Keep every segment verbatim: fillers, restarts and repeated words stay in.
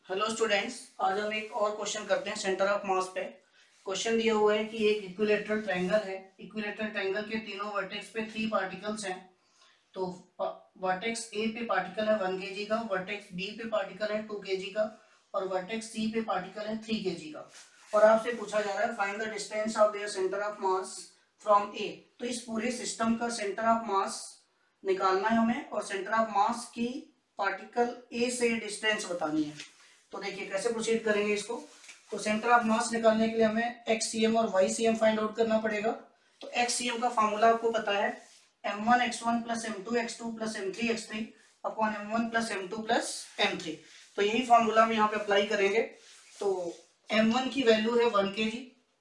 Hello students, आज हम एक और क्वेश्चन करते हैं सेंटर ऑफ मास पे। क्वेश्चन दिया हुआ है कि एक इक्विलेटरल ट्रायंगल है। इक्विलेटरल ट्रायंगल के तीनों वर्टेक्स पे थ्री पार्टिकल्स हैं। तो वर्टेक्स ए पे पार्टिकल है वन केजी का, वर्टेक्स बी पे पार्टिकल है टू केजी का और वर्टेक्स सी पे पार्टिकल है थ्री केजी का। और आपसे पूछा जा रहा है find the distance of their centre of mass from A. तो इस पूरे सिस्टम का सेंटर ऑफ मास निकालना है हमें और सेंटर ऑफ मास की पार्टिकल ए से डिस्टेंस बतानी है। तो देखिए कैसे प्रोसीड करेंगे इसको। तो सेंटर ऑफ मास निकालने के लिए हमें एक्स सी एम और वाई सी एम फाइंड आउट करना पड़ेगा। तो एक्स सी एम का फॉर्मूला आपको पता है, M one X one plus M two X two plus M three X three upon M one plus M two plus M three. तो यही formula हम यहाँ पे अप्लाई करेंगे। तो एम वन की वैल्यू है वन के जी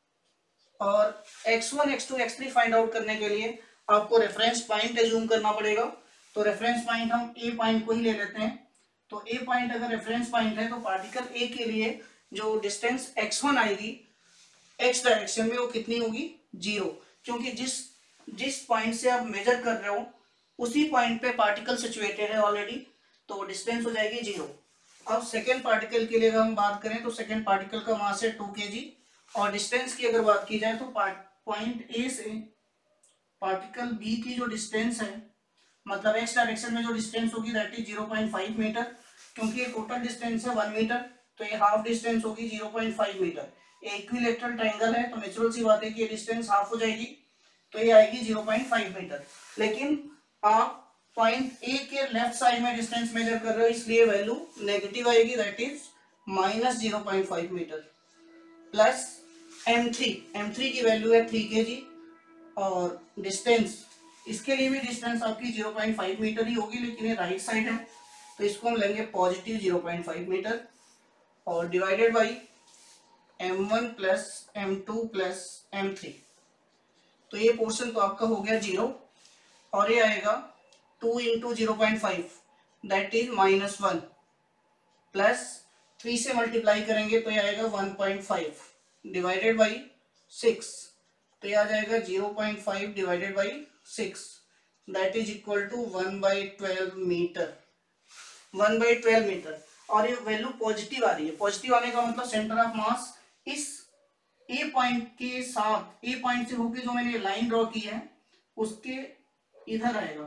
और X one X two x three find out करने के लिए आपको रेफरेंस पॉइंट एज्यूम करना पड़ेगा। तो रेफरेंस पॉइंट हम ए पॉइंट को ही ले लेते हैं। तो ए पॉइंट अगर रेफरेंस पॉइंट है तो पार्टिकल ए के लिए जो डिस्टेंस एक्स वन आएगी एक्स डायरेक्शन में वो कितनी होगी, जीरो। क्योंकि जिस जिस पॉइंट से आप मेजर कर रहे हो उसी पॉइंट पे पार्टिकल सिचुएटेड है ऑलरेडी, तो डिस्टेंस हो जाएगी जीरो। अब सेकेंड पार्टिकल के लिए अगर हम बात करें तो सेकेंड पार्टिकल का मास है टू के जी और डिस्टेंस की अगर बात की जाए तो पॉइंट ए से पार्टिकल बी की जो डिस्टेंस है, मतलब एक्स डायरेक्शन में जो डिस्टेंस होगी that is zero point five metre. क्योंकि ये टोटल डिस्टेंस है वन मीटर तो ये हाफ डिस्टेंस होगी जीरो पॉइंट फाइव मीटर। ये इक्विलेटरल ट्रायंगल है तो नेचुरल सी बात है कि ये डिस्टेंस हाफ हो जाएगी, तो ये आएगी जीरो पॉइंट फाइव मीटर। लेकिन आप पॉइंट ए के लेफ्ट साइड में डिस्टेंस मेजर कर रहे हो इसलिए वैल्यू नेगेटिव आएगी, that is minus zero point five metre plus M three. M three की वैल्यू है थ्री के जी और डिस्टेंस इसके लिए भी डिस्टेंस आपकी जीरो पॉइंट फाइव मीटर ही होगी, लेकिन ये राइट साइड है तो इसको हम लेंगे positive zero point five metre और divided by M one plus M two plus M three. तो ये पोर्शन तो आपका हो गया जीरो और ये आएगा two into zero point five that is minus one plus three से मल्टीप्लाई करेंगे तो ये आएगा one point five divided by six. तो ये आ जाएगा zero point five divided by six that is equal to one by twelve metre. One by twelve metre और ये वैल्यू पॉजिटिव आ रही है। पॉजिटिव आने का मतलब सेंटर ऑफ मास इस ए पॉइंट के साथ, ए पॉइंट से होके जो मैंने लाइन ड्रॉ की है उसके इधर आएगा।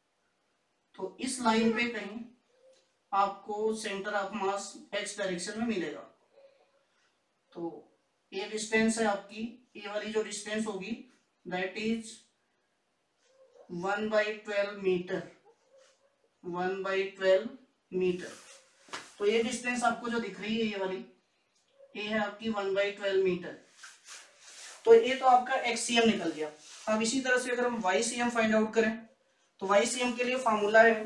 तो इस लाइन पे कहीं आपको centre of mass X direction में मिलेगा। तो ये डिस्टेंस है आपकी, ये वाली जो डिस्टेंस होगी that is one by twelve metre, one by twelve metre. तो ये डिस्टेंस आपको जो दिख रही है ये वाली, ये है आपकी वन बाई ट्वेल्व मीटर। तो ये तो आपका एक्स सी एम निकल गया। अब इसी तरह से अगर हम Y C M find out करें तो वाई सी एम के लिए फॉर्मूला है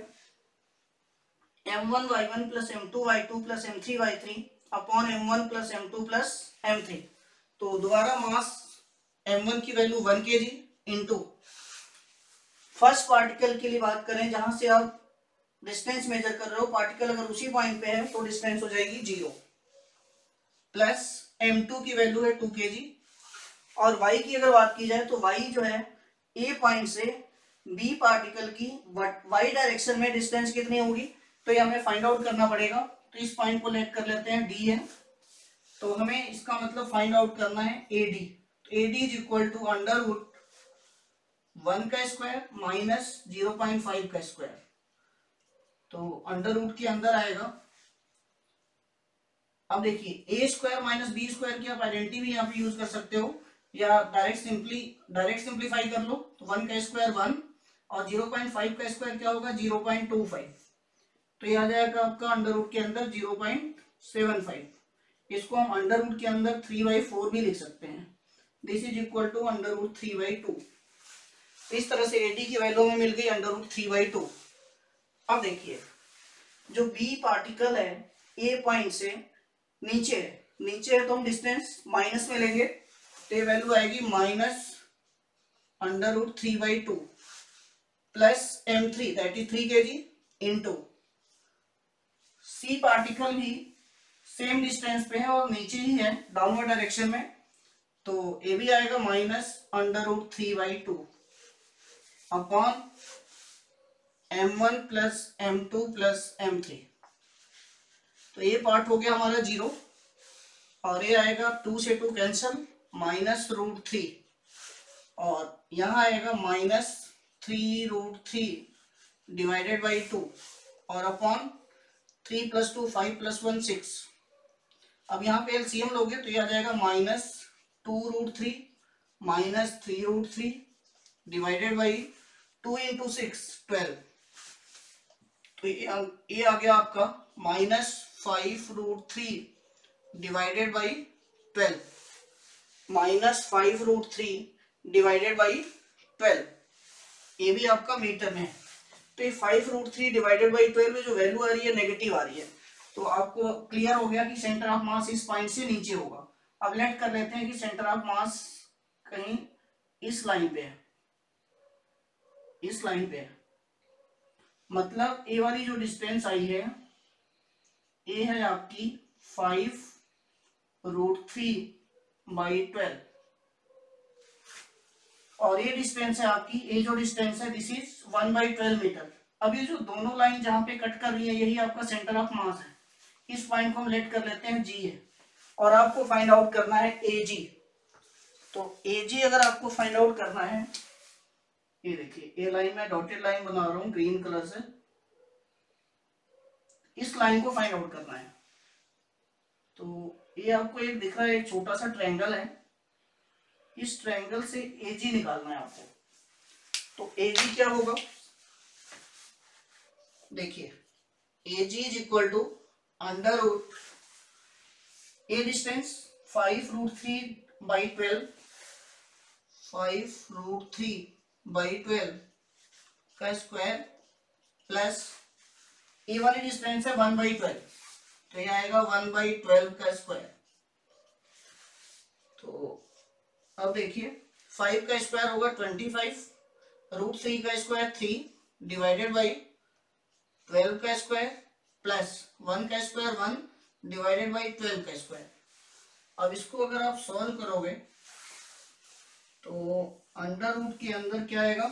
M one Y one plus M two Y two plus M three Y three upon M one plus M two plus M three. तो दोबारा mass M one की value one K G into first particle के लिए बात करें जहां से आप डिस्टेंस मेजर कर रहे हो, पार्टिकल अगर उसी पॉइंट पे है तो डिस्टेंस हो जाएगी जीरो प्लस एम टू की वैल्यू है टू के जी और y की अगर बात की जाए तो y जो है a पॉइंट से b पार्टिकल की y डायरेक्शन में डिस्टेंस कितनी होगी, तो ये हमें फाइंड आउट करना पड़ेगा। तो इस पॉइंट को लेट कर लेते हैं d है, तो हमें इसका मतलब फाइंड आउट करना है ad। तो ad is equal to under root one का square minus zero point five का स्क्वायर। तो अंडर रूट के अंदर आएगा। अब देखिए A square minus B square की आप आइडेंटिटी भी यहाँ पे यूज कर सकते हो या डायरेक्ट सिंपली डायरेक्ट सिंप्लीफाई कर लो। तो वन का स्क्वायर वन और जीरो पॉइंट फाइव का स्क्वायर क्या होगा, जीरो पॉइंट टू फाइव। तो ये आ जाएगा आपका अंडर रूट के अंदर जीरो पॉइंट सेवन फाइव। इसको हम अंडर रूट के अंदर थ्री बाई फोर भी लिख सकते हैं। This is equal to under root three by two. इस तरह से एडी की वैल्यू में मिल गई under root three by two. अब देखिए जो बी पार्टिकल है ए पॉइंट से नीचे है, नीचे है तो हम डिस्टेंस माइनस में लेंगे तो ये वैल्यू आएगी minus under root three by two plus M three that is three K G into C particle भी सेम डिस्टेंस पे है और नीचे ही है डाउनवर्ड डायरेक्शन में, तो ये भी आएगा minus under root three by two upon M one plus M two plus M three. तो ये पार्ट हो गया हमारा जीरो, और ये आएगा टू से two cancel, minus root three, और यहाँ आएगा minus three root three divided by two, और upon three plus two five plus one six. अब यहाँ पे एलसीएम लोगे तो ये आ जाएगा minus two root three minus three root three divided by two into six twelve. तो ये आ, ये आ गया आपका minus five root three divided by twelve, minus five root three divided by twelve, ये भी आपका मीटर में है। तो ये five root three divided by twelve में जो वैल्यू आ रही है नेगेटिव आ रही है। तो आपको क्लियर हो गया कि सेंटर ऑफ मास इस पॉइंट से नीचे होगा। अब लेट कर लेते हैं कि सेंटर ऑफ मास कहीं इस लाइन पे है, इस लाइन पे है, मतलब ए वाली जो डिस्टेंस आई है ए है आपकी five root three by twelve, और ये डिस्टेंस है आपकी, ये जो डिस्टेंस है this is one by twelve metre. अब ये जो दोनों लाइन जहां पे कट कर रही है यही आपका सेंटर ऑफ मास है। इस पॉइंट को हम लेट कर लेते हैं जी है, और आपको फाइंड आउट करना है ए जी। तो ए जी अगर आपको फाइंड आउट करना है, ये देखिए ए लाइन में डॉटेड लाइन बना रहा हूं ग्रीन कलर से, इस लाइन को फाइंड आउट करना है। तो ये आपको एक दिख रहा है, एक छोटा सा ट्रायंगल है, इस ट्रायंगल से एजी निकालना है आपको। तो एजी क्या होगा, देखिए AG is equal to under root, A distance five root three by twelve, five root three by twelve का स्क्वायर प्लस ए वाली डिस्टेंस है वन बाई ट्वेल्व, तो ये आएगा वन बाई ट्वेल्व का स्क्वायर। तो अब देखिए फाइव का स्क्वायर होगा ट्वेंटी फाइव, रूट थ्री का square three divided by twelve का स्क्वायर प्लस वन का square one divided by twelve का स्क्वायर। अब इसको अगर आप सॉल्व करोगे तो अंडर रूट के अंदर क्या आएगा,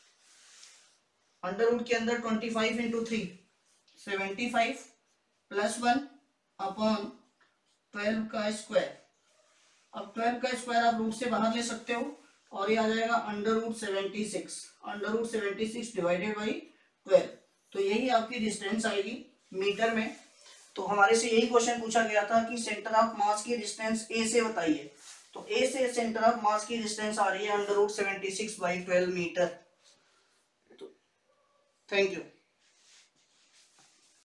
अंडर रूट के अंदर twenty five into three seventy five plus one upon twelve का स्क्वायर। अब ट्वेल्व का स्क्वायर आप रूट से बाहर ले सकते हो, और ये आ जाएगा under root seventy six, under root seventy six divided by twelve. तो यही आपकी डिस्टेंस आएगी मीटर में। तो हमारे से यही क्वेश्चन पूछा गया था कि सेंटर ऑफ मास की डिस्टेंस ए से बताइए। तो ए से सेंटर ऑफ मास की डिस्टेंस आ रही है under root seventy six by twelve metre. Thank you.